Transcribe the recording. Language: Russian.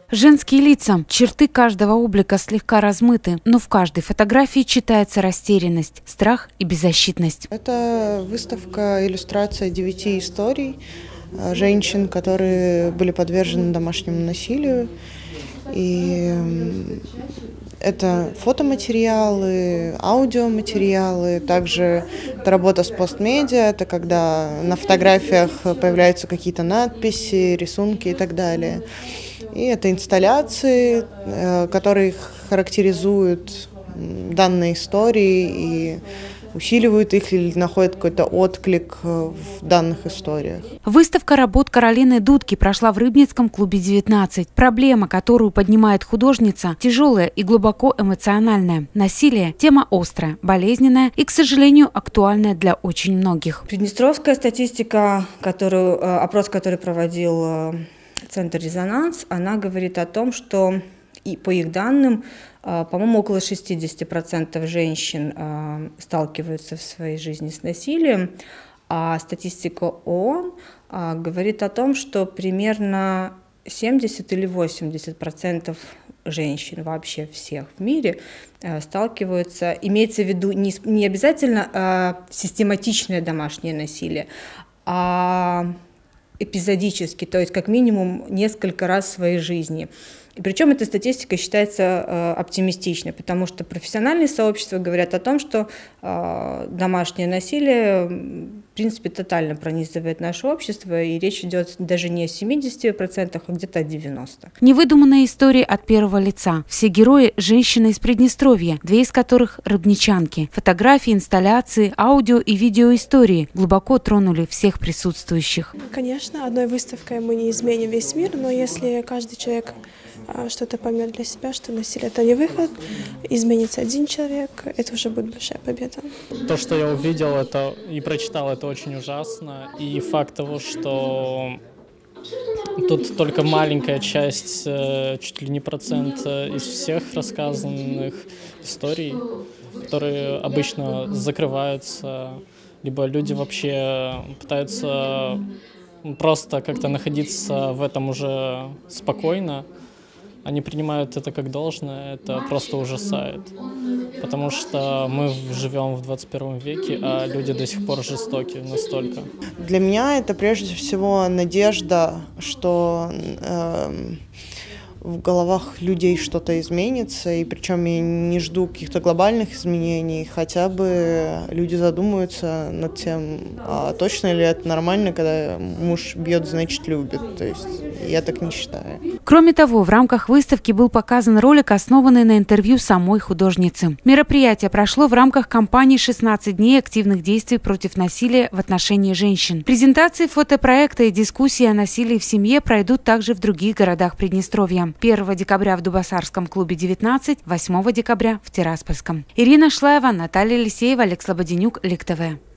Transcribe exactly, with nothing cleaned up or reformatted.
Женские лица. Черты каждого облика слегка размыты, но в каждой фотографии читается растерянность, страх и беззащитность. Это выставка, иллюстрация девяти историй женщин, которые были подвержены домашнему насилию. И это фотоматериалы, аудиоматериалы, также это работа с постмедиа, это когда на фотографиях появляются какие-то надписи, рисунки и так далее. И это инсталляции, которые характеризуют данные истории и усиливают их или находят какой-то отклик в данных историях. Выставка работ Каролины Дудки прошла в Рыбницком клубе девятнадцать. Проблема, которую поднимает художница, тяжелая и глубоко эмоциональная. Насилие – тема острая, болезненная и, к сожалению, актуальная для очень многих. Приднестровская статистика, которую, опрос, который проводил Центр «Резонанс», она говорит о том, что и по их данным, по-моему, около шестьдесят процентов женщин сталкиваются в своей жизни с насилием, а статистика ООН говорит о том, что примерно семьдесят или восемьдесят процентов женщин вообще всех в мире сталкиваются, имеется в виду не, не обязательно систематичное домашнее насилие, а эпизодически, то есть как минимум несколько раз в своей жизни. И причем эта статистика считается э, оптимистичной, потому что профессиональные сообщества говорят о том, что э, домашнее насилие в принципе тотально пронизывает наше общество, и речь идет даже не о семидесяти процентах, а где-то о девяноста процентах. Невыдуманные истории от первого лица. Все герои – женщины из Приднестровья, две из которых – рыбничанки. Фотографии, инсталляции, аудио и видеоистории глубоко тронули всех присутствующих. Конечно, одной выставкой мы не изменим весь мир, но если каждый человек что-то поймет для себя, что насилие – это не выход, изменится один человек, это уже будет большая победа. То, что я увидел это и прочитал, это очень ужасно. И факт того, что тут только маленькая часть, чуть ли не процент из всех рассказанных историй, которые обычно закрываются, либо люди вообще пытаются просто как-то находиться в этом уже спокойно. Они принимают это как должное, это просто ужасает. Потому что мы живем в двадцать первом веке, а люди до сих пор жестоки настолько. Для меня это прежде всего надежда, что э, в головах людей что-то изменится, и причем я не жду каких-то глобальных изменений, хотя бы люди задумаются над тем, а точно ли это нормально, когда муж бьет, значит любит. То есть я так не считаю. Кроме того, в рамках выставки был показан ролик, основанный на интервью самой художницы. Мероприятие прошло в рамках кампании «шестнадцать дней активных действий против насилия в отношении женщин». Презентации фотопроекта и дискуссии о насилии в семье пройдут также в других городах Приднестровья. первого декабря в Дубасарском клубе девятнадцать, восьмого декабря в Тираспольском. Ирина Шлаева, Наталья Лисеева, Олег Слободенюк, Лик ТВ.